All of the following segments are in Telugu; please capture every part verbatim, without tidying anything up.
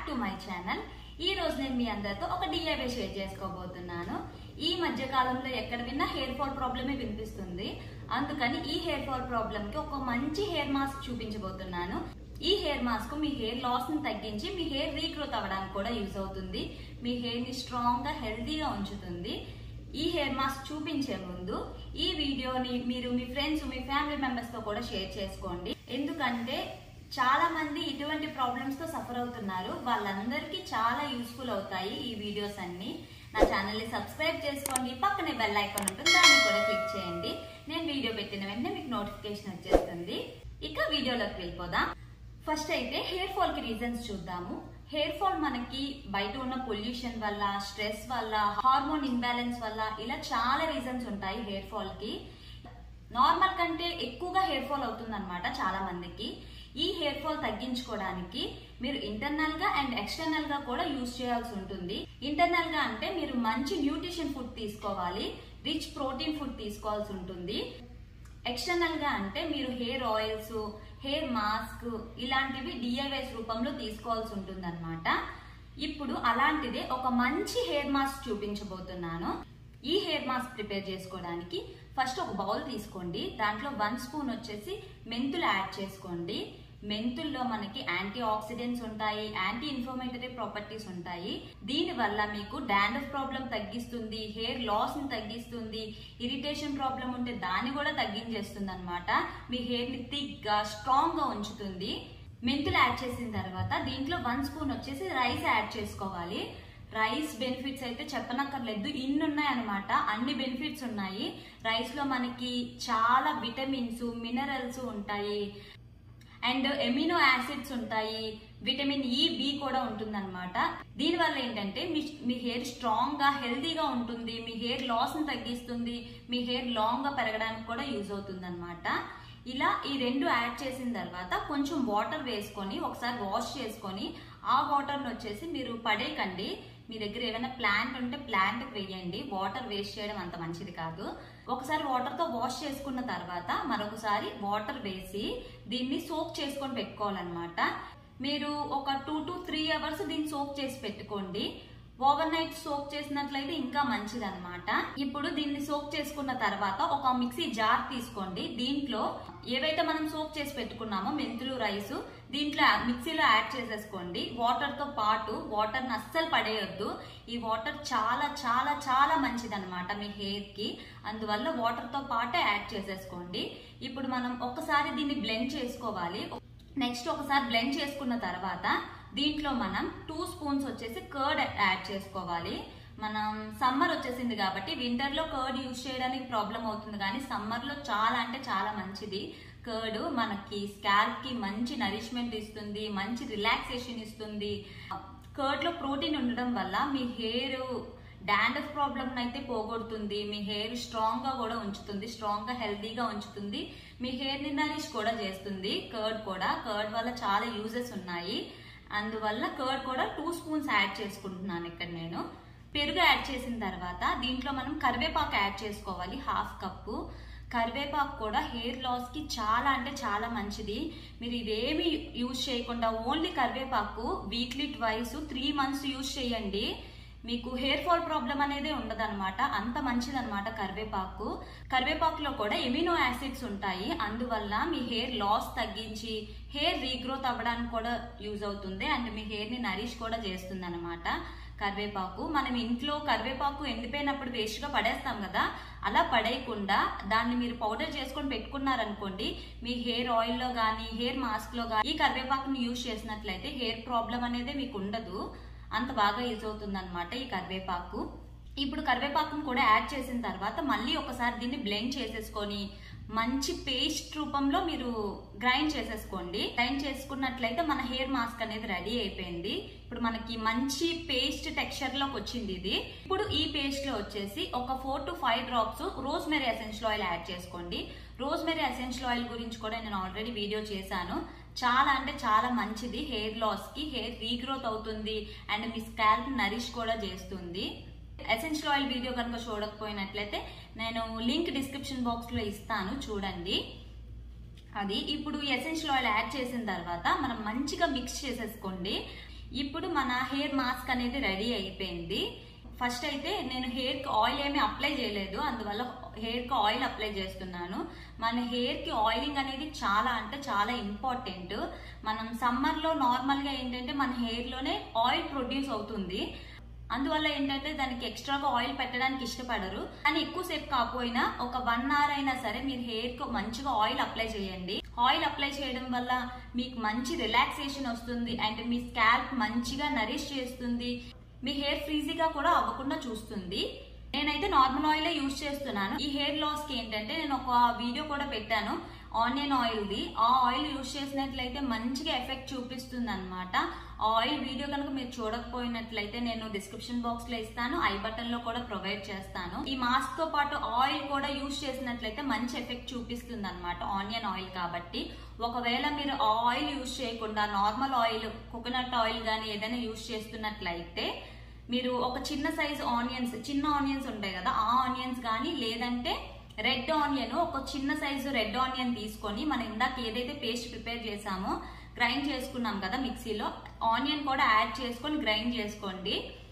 To my channel. ఈ రోజు నేను మీ అందరితో ఒక డిఐవై షేర్ చేసుకోబోతున్నాను. ఈ మధ్య కాలంలో ఎక్కడ విన్నా హెయిర్ ఫాల్ ప్రాబ్లమే వినిపిస్తుంది. అందుకని ఈ హెయిర్ ఫాల్ ప్రాబ్లమ్ కి ఒక మంచి హెయిర్ మాస్క్ చూపించబోతున్నాను. ఈ హెయిర్ మాస్క్ మీ హెయిర్ లాస్ ని తగ్గించి మీ హెయిర్ రీగ్రోత్ అవ్వడానికి కూడా యూజ్ అవుతుంది. మీ హెయిర్ ని స్ట్రాంగ్ గా హెల్దీగా ఉంచుతుంది. ఈ హెయిర్ మాస్క్ చూపించే ముందు ఈ వీడియోని మీరు మీ ఫ్రెండ్స్ మీ ఫ్యామిలీ మెంబర్స్ తో కూడా షేర్ చేసుకోండి. ఎందుకంటే చాలా మంది ఇటువంటి ప్రాబ్లమ్స్ తో సఫర్ అవుతున్నారు. వాళ్ళందరికీ చాలా యూస్ఫుల్ అవుతాయి ఈ వీడియోస్ అన్ని. నా ఛానల్ ని సబ్స్క్రైబ్ చేసుకోండి. పక్కనే బెల్ ఐకాన్ ఉంటుంది, దాన్ని కూడా క్లిక్ చేయండి. నేను వీడియో పెట్టిన వెంటనే మీకు నోటిఫికేషన్ వచ్చేస్తుంది. ఇక వీడియోలోకి వెళ్ళిపోదాం. ఫస్ట్ అయితే హెయిర్ ఫాల్ కి రీజన్స్ చూద్దాము. హెయిర్ ఫాల్ మనకి బయట ఉన్న పొల్యూషన్ వల్ల, స్ట్రెస్ వల్ల, హార్మోన్ ఇంబ్యాలెన్స్ వల్ల ఇలా చాలా రీజన్స్ ఉంటాయి హెయిర్ ఫాల్ కి. నార్మల్ కంటే ఎక్కువగా హెయిర్ ఫాల్ అవుతుంది అనమాట చాలా మందికి. ఈ హెయిర్ ఫాల్ తగ్గించుకోవడానికి మీరు ఇంటర్నల్ గా అండ్ ఎక్స్టర్నల్ గా కూడా యూజ్ చేయాల్సి ఉంటుంది. ఇంటర్నల్ గా అంటే మీరు మంచి న్యూట్రిషన్ ఫుడ్ తీసుకోవాలి, రిచ్ ప్రోటీన్ ఫుడ్ తీసుకోవాల్సి ఉంటుంది. ఎక్స్టర్నల్ గా అంటే మీరు హెయిర్ ఆయిల్స్, హెయిర్ మాస్క్ ఇలాంటివి డిఐవైస్ రూపంలో తీసుకోవాల్సి ఉంటుంది అనమాట. ఇప్పుడు అలాంటిదే ఒక మంచి హెయిర్ మాస్క్ చూపించబోతున్నాను. ఈ హెయిర్ మాస్క్ ప్రిపేర్ చేసుకోవడానికి ఫస్ట్ ఒక బౌల్ తీసుకోండి. దాంట్లో వన్ స్పూన్ వచ్చేసి మెంతులు యాడ్ చేసుకోండి. మెంతుల్లో మనకి యాంటీ ఆక్సిడెంట్స్ ఉంటాయి, యాంటీ ఇన్ఫ్లమేటరీ ప్రాపర్టీస్ ఉంటాయి. దీని వల్ల మీకు డాండ్రఫ్ ప్రాబ్లం తగ్గిస్తుంది, హెయిర్ లాస్ ని తగ్గిస్తుంది, ఇరిటేషన్ ప్రాబ్లం ఉంటే దాన్ని కూడా తగ్గించేస్తుంది అనమాట. మీ హెయిర్ ని థిక్ గా స్ట్రాంగ్ గా ఉంచుతుంది. మెంతులు యాడ్ చేసిన తర్వాత దీంట్లో వన్ స్పూన్ వచ్చేసి రైస్ యాడ్ చేసుకోవాలి. రైస్ బెనిఫిట్స్ అయితే చెప్పనక్కర్లేదు, ఇన్ని ఉన్నాయి అనమాట. అన్ని బెనిఫిట్స్ ఉన్నాయి. రైస్ లో మనకి చాలా విటమిన్స్, మినరల్స్ ఉంటాయి అండ్ ఎమినో యాసిడ్స్ ఉంటాయి. విటమిన్ ఈ, బి కూడా ఉంటుంది అనమాట. దీని వల్ల ఏంటంటే మీ మీ హెయిర్ స్ట్రాంగ్ గా హెల్దీగా ఉంటుంది, మీ హెయిర్ లాస్ ని తగ్గిస్తుంది, మీ హెయిర్ లాంగ్ గా పెరగడానికి కూడా యూజ్ అవుతుంది అనమాట. ఇలా ఈ రెండు యాడ్ చేసిన తర్వాత కొంచెం వాటర్ వేసుకొని ఒకసారి వాష్ చేసుకొని ఆ వాటర్ వచ్చేసి మీరు పడేయకండి. మీ దగ్గర ఏమైనా ప్లాంట్ ఉంటే ప్లాంట్ వేయండి. వాటర్ వేస్ట్ చేయడం అంత మంచిది కాదు. ఒకసారి వాటర్ తో వాష్ చేసుకున్న తర్వాత మరొకసారి వాటర్ వేసి దీన్ని సోక్ చేసుకొని పెట్టుకోవాలన్నమాట. మీరు ఒక టూ టు త్రీ అవర్స్ దీన్ని సోక్ చేసి పెట్టుకోండి. ఓవర్ నైట్ సోక్ చేసినట్లయితే ఇంకా మంచిది అనమాట. ఇప్పుడు దీన్ని సోక్ చేసుకున్న తర్వాత ఒక మిక్సీ జార్ తీసుకోండి. దీంట్లో ఏవైతే మనం సోక్ చేసి పెట్టుకున్నామో మెంతులు, రైస్ దీంట్లో మిక్సీలో యాడ్ చేసేసుకోండి. వాటర్ తో పాటు వాటర్ ని అస్సలు పడేయొద్దు. ఈ వాటర్ చాలా చాలా చాలా మంచిది అనమాట మీ హెయిర్ కి. అందువల్ల వాటర్ తో పాటే యాడ్ చేసేసుకోండి. ఇప్పుడు మనం ఒకసారి దీన్ని బ్లెండ్ చేసుకోవాలి. నెక్స్ట్ ఒకసారి బ్లెండ్ చేసుకున్న తర్వాత దీంట్లో మనం టూ స్పూన్స్ వచ్చేసి కర్డ్ యాడ్ చేసుకోవాలి. మనం సమ్మర్ వచ్చేసింది కాబట్టి వింటర్ లో కర్డ్ యూజ్ చేయడానికి ప్రాబ్లం అవుతుంది, కానీ సమ్మర్ లో చాలా అంటే చాలా మంచిది. కర్డ్ మనకి స్కాల్ప్ కి మంచి నరిష్మెంట్ ఇస్తుంది, మంచి రిలాక్సేషన్ ఇస్తుంది. కర్డ్ లో ప్రోటీన్ ఉండడం వల్ల మీ హెయిర్ డాండ్రఫ్ ప్రాబ్లం అయితే పోగొడుతుంది, మీ హెయిర్ స్ట్రాంగ్ గా కూడా ఉంచుతుంది, స్ట్రాంగ్ గా హెల్దీగా ఉంచుతుంది, మీ హెయిర్ ని నరిష్ కూడా చేస్తుంది. కర్డ్ కూడా కర్డ్ వల్ల చాలా యూజెస్ ఉన్నాయి. అందువల్ల కర్డ్ కూడా టూ స్పూన్స్ యాడ్ చేసుకుంటున్నాను ఇక్కడ నేను. పెరుగు యాడ్ చేసిన తర్వాత దీంట్లో మనం కరివేపాకు యాడ్ చేసుకోవాలి, హాఫ్ కప్పు. కరివేపాకు కూడా హెయిర్ లాస్ కి చాలా అంటే చాలా మంచిది. మీరు ఇవేమి యూజ్ చేయకుండా ఓన్లీ కరివేపాకు weekly twice three months use చేయండి. మీకు హెయిర్ ఫాల్ ప్రాబ్లం అనేది ఉండదు అనమాట. అంత మంచిది అనమాట కరివేపాకు. కరివేపాకులో కూడా ఎమినో యాసిడ్స్ ఉంటాయి. అందువల్ల మీ హెయిర్ లాస్ తగ్గించి హెయిర్ రీగ్రోత్ అవ్వడానికి కూడా యూజ్ అవుతుంది అండ్ మీ హెయిర్ ని నరిష్ కూడా చేస్తుంది అనమాట కరివేపాకు. మనం ఇంట్లో కరివేపాకు ఎండిపోయినప్పుడు వేస్ట్ గా పడేస్తాం కదా, అలా పడేయకుండా దాన్ని మీరు పౌడర్ చేసుకొని పెట్టుకున్నారనుకోండి, మీ హెయిర్ ఆయిల్ లో గానీ హెయిర్ మాస్క్ లో గానీ ఈ కరివేపాకుని యూజ్ చేసినట్లయితే హెయిర్ ప్రాబ్లం అనేది మీకు ఉండదు. అంత బాగా యూజ్ అవుతుంది అనమాట ఈ కరివేపాకు. ఇప్పుడు కరివేపాకును కూడా యాడ్ చేసిన తర్వాత మళ్ళీ ఒకసారి దీన్ని బ్లెండ్ చేసేసుకొని మంచి పేస్ట్ రూపంలో మీరు గ్రైండ్ చేసేసుకోండి. గ్రైండ్ చేసుకున్నట్లయితే మన హెయిర్ మాస్క్ అనేది రెడీ అయిపోయింది. ఇప్పుడు మనకి మంచి పేస్ట్ టెక్స్చర్ లోకి వచ్చింది ఇది. ఇప్పుడు ఈ పేస్ట్ లో వచ్చేసి ఒక four to five drops rosemary essential oil add చేసుకోండి. రోజ్ మెరీ ఎసెన్షియల్ ఆయిల్ గురించి కూడా నేను ఆల్రెడీ వీడియో చేశాను. చాలా అంటే చాలా మంచిది హెయిర్ లాస్ కి. హెయిర్ రీగ్రోత్ అవుతుంది అండ్ మీ స్కాల్ప్ నరిష్ కూడా చేస్తుంది. ఎసెన్షియల్ ఆయిల్ వీడియో కనుక చూడకపోయినట్లయితే నేను లింక్ డిస్క్రిప్షన్ బాక్స్ లో ఇస్తాను, చూడండి. అది ఇప్పుడు ఎసెన్షియల్ ఆయిల్ యాడ్ చేసిన తర్వాత మనం మంచిగా మిక్స్ చేసేసుకోండి. ఇప్పుడు మన హెయిర్ మాస్క్ అనేది రెడీ అయిపోయింది. ఫస్ట్ అయితే నేను హెయిర్ కి ఆయిల్ ఏమీ అప్లై చేయలేదు, అందువల్ల హెయిర్ కి ఆయిల్ అప్లై చేస్తున్నాను. మన హెయిర్ కి ఆయిలింగ్ అనేది చాలా అంటే చాలా ఇంపార్టెంట్. మనం సమ్మర్ లో నార్మల్ గా ఏంటంటే మన హెయిర్ లోనే ఆయిల్ ప్రొడ్యూస్ అవుతుంది, అందువల్ల ఏంటంటే దానికి ఎక్స్ట్రాగా ఆయిల్ పెట్టడానికి ఇష్టపడరు. కానీ ఎక్కువసేపు కాకపోయినా ఒక వన్ అవర్ అయినా సరే మీరు హెయిర్ కు మంచిగా ఆయిల్ అప్లై చేయండి. ఆయిల్ అప్లై చేయడం వల్ల మీకు మంచి రిలాక్సేషన్ వస్తుంది అండ్ మీ స్కాల్ప్ మంచిగా నరిష్ చేస్తుంది, మీ హెయిర్ ఫ్రీజీగా కూడా అవ్వకుండా చూస్తుంది. నేనైతే నార్మల్ ఆయిల్ యూజ్ చేస్తున్నాను. ఈ హెయిర్ లాస్ కి ఏంటంటే నేను ఒక వీడియో కూడా పెట్టాను ఆనియన్ ఆయిల్ ది. ఆ ఆయిల్ యూజ్ చేసినట్లయితే మంచిగా ఎఫెక్ట్ చూపిస్తుంది అనమాట. ఆ ఆయిల్ వీడియో కనుక మీరు చూడకపోయినట్లయితే నేను డిస్క్రిప్షన్ బాక్స్ లో ఇస్తాను, ఐ బటన్ లో కూడా ప్రొవైడ్ చేస్తాను. ఈ మాస్క్ తో పాటు ఆయిల్ కూడా యూజ్ చేసినట్లయితే మంచి ఎఫెక్ట్ చూపిస్తుంది అనమాట, ఆనియన్ ఆయిల్ కాబట్టి. ఒకవేళ మీరు ఆ ఆయిల్ యూజ్ చేయకుండా నార్మల్ ఆయిల్, కోకోనట్ ఆయిల్ గానీ ఏదైనా యూజ్ చేస్తున్నట్లయితే మీరు ఒక చిన్న సైజ్ ఆనియన్స్, చిన్న ఆనియన్స్ ఉంటాయి కదా, ఆ ఆనియన్స్ కానీ లేదంటే రెడ్ ఆనియన్, ఒక చిన్న సైజు రెడ్ ఆనియన్ తీసుకొని మనం ఇందాక ఏదైతే పేస్ట్ ప్రిపేర్ చేసామో గ్రైండ్ చేసుకున్నాం కదా మిక్సీలో, ఆనియన్ కూడా యాడ్ చేసుకొని గ్రైండ్ చేసుకోండి.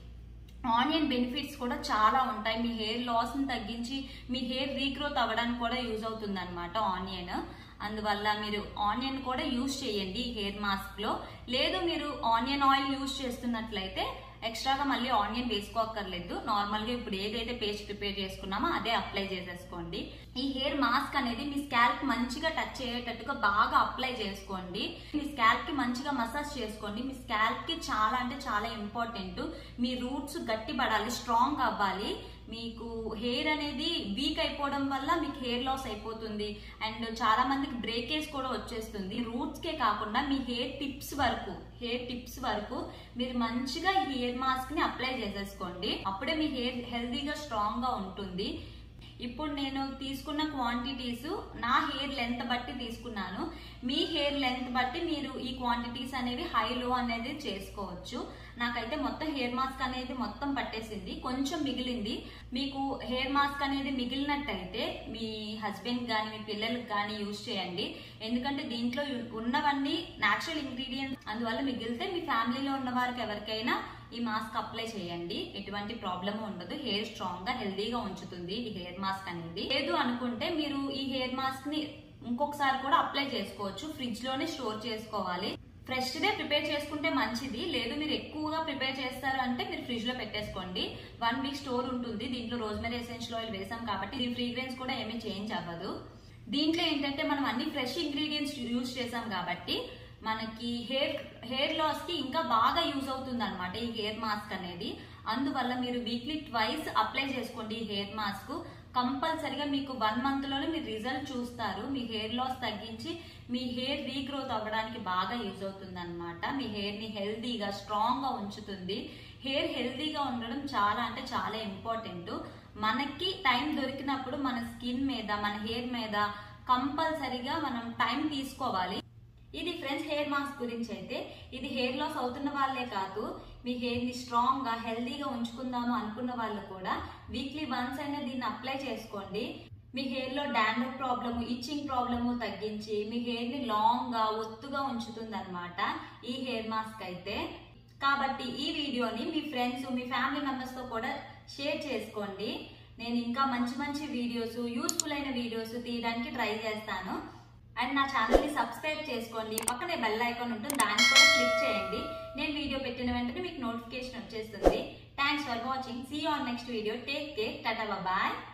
ఆనియన్ బెనిఫిట్స్ కూడా చాలా ఉంటాయి. మీ హెయిర్ లాస్ ని తగ్గించి మీ హెయిర్ రీగ్రోత్ అవ్వడానికి కూడా యూజ్ అవుతుంది అనమాట ఆనియన్. అందువల్ల మీరు ఆనియన్ కూడా యూజ్ చేయండి హెయిర్ మాస్క్ లో. లేదు మీరు ఆనియన్ ఆయిల్ యూజ్ చేస్తున్నట్లయితే ఎక్స్ట్రాగా మళ్ళీ ఆనియన్ వేసుకోక్కర్లేదు, నార్మల్ గా ఇప్పుడు ఏదైతే పేస్ట్ ప్రిపేర్ చేసుకున్నామో అదే అప్లై చేసేసుకోండి. ఈ హెయిర్ మాస్క్ అనేది మీ స్కాల్ప్ మంచిగా టచ్ అయ్యేటట్టుగా బాగా అప్లై చేసుకోండి. మీ స్కాల్ప్ కి మంచిగా మసాజ్ చేసుకోండి. మీ స్కాల్ప్ కి చాలా అంటే చాలా ఇంపార్టెంట్. మీ రూట్స్ గట్టి పడాలి, స్ట్రాంగ్ అవ్వాలి. మీకు హెయిర్ అనేది వీక్ అయిపోవడం వల్ల మీకు హెయిర్ లాస్ అయిపోతుంది అండ్ చాలా మందికి బ్రేకేజ్ కూడా వచ్చేస్తుంది. రూట్స్ కే కాకుండా మీ హెయిర్ టిప్స్ వరకు హెయిర్ టిప్స్ వరకు మీరు మంచిగా హెయిర్ మాస్క్ ని అప్లై చేసేసుకోండి. అప్పుడే మీ హెయిర్ హెల్దీగా స్ట్రాంగ్ గా ఉంటుంది. ఇప్పుడు నేను తీసుకున్న క్వాంటిటీస్ నా హెయిర్ లెంత్ బట్టి తీసుకున్నాను. మీ హెయిర్ లెంత్ బట్టి మీరు ఈ క్వాంటిటీస్ అనేవి హై లో అనేది చేసుకోవచ్చు. నాకైతే మొత్తం హెయిర్ మాస్క్ అనేది మొత్తం పట్టేసింది, కొంచెం మిగిలింది. మీకు హెయిర్ మాస్క్ అనేది మిగిలినట్టయితే మీ హస్బెండ్ గానీ మీ పిల్లలకు కానీ యూజ్ చేయండి. ఎందుకంటే దీంట్లో ఉన్నవన్నీ న్యాచురల్ ఇంగ్రీడియంట్స్, అందువల్ల మిగిలితే మీ ఫ్యామిలీలో ఉన్న వారికి ఎవరికైనా ఈ మాస్క్ అప్లై చేయండి. ఎటువంటి ప్రాబ్లమ్ ఉండదు, హెయిర్ స్ట్రాంగ్ గా హెల్దీగా ఉంచుతుంది ఈ హెయిర్ మాస్క్ అనేది. లేదు అనుకుంటే మీరు ఈ హెయిర్ మాస్క్ ని ఇంకొకసారి కూడా అప్లై చేసుకోవచ్చు. ఫ్రిడ్జ్ లోనే స్టోర్ చేసుకోవాలి. ఫ్రెష్ డే ప్రిపేర్ చేసుకుంటే మంచిది. లేదు మీరు ఎక్కువగా ప్రిపేర్ చేస్తారు అంటే మీరు ఫ్రిడ్జ్ లో పెట్టేసుకోండి, వన్ వీక్ స్టోర్ ఉంటుంది. దీంట్లో రోజ్మెరీ ఎసెన్షియల్ ఆయిల్ వేసాం కాబట్టి ఈ ఫ్రీగ్రెన్స్ కూడా ఏమీ చేంజ్ అవ్వదు. దీంట్లో ఏంటంటే మనం అన్ని ఫ్రెష్ ఇంగ్రీడియంట్స్ యూజ్ చేసాం కాబట్టి మనకి హెయిర్ హెయిర్ లాస్ కి ఇంకా బాగా యూజ్ అవుతుంది అనమాట ఈ హెయిర్ మాస్క్ అనేది. అందువల్ల మీరు వీక్లీ ట్వైస్ అప్లై చేసుకోండి ఈ హెయిర్ మాస్క్. కంపల్సరిగా మీకు వన్ మంత్ లోనే మీరు రిజల్ట్ చూస్తారు. మీ హెయిర్ లాస్ తగ్గించి మీ హెయిర్ రీగ్రోత్ అవ్వడానికి బాగా యూజ్ అవుతుంది అనమాట. మీ హెయిర్ ని హెల్దీగా స్ట్రాంగ్ గా ఉంచుతుంది. హెయిర్ హెల్దీగా ఉండడం చాలా అంటే చాలా ఇంపార్టెంట్. మనకి టైం దొరికినప్పుడు మన స్కిన్ మీద, మన హెయిర్ మీద కంపల్సరిగా మనం టైం తీసుకోవాలి. ఇది ఫ్రెండ్స్ హెయిర్ మాస్క్ గురించి. అయితే ఇది హెయిర్ లాస్ అవుతున్న వాళ్ళే కాదు, మీ హెయిర్ ని స్ట్రాంగ్ గా హెల్దీగా ఉంచుకుందాము అనుకున్న వాళ్ళు కూడా వీక్లీ వన్స్ అయినా దీన్ని అప్లై చేసుకోండి. మీ హెయిర్ లో డాండ్రఫ్ ప్రాబ్లము, ఇచ్చింగ్ ప్రాబ్లము తగ్గించి మీ హెయిర్ ని లాంగ్ గా ఒత్తుగా ఉంచుతుంది అనమాట ఈ హెయిర్ మాస్క్ అయితే. కాబట్టి ఈ వీడియోని మీ ఫ్రెండ్స్, మీ ఫ్యామిలీ మెంబర్స్ తో కూడా షేర్ చేసుకోండి. నేను ఇంకా మంచి మంచి వీడియోస్, యూస్ఫుల్ అయిన వీడియోస్ తీయడానికి ట్రై చేస్తాను. అండ్ నా ఛానల్ ని సబ్స్క్రైబ్ చేసుకోండి. పక్కనే బెల్ ఐకాన్ ఉంటుంది, దాన్ని కూడా క్లిక్ చేయండి. నేను వీడియో పెట్టిన వెంటనే మీకు నోటిఫికేషన్ వచ్చేస్తుంది. Thanks for watching. See you on next video. Take care. Tata, bye.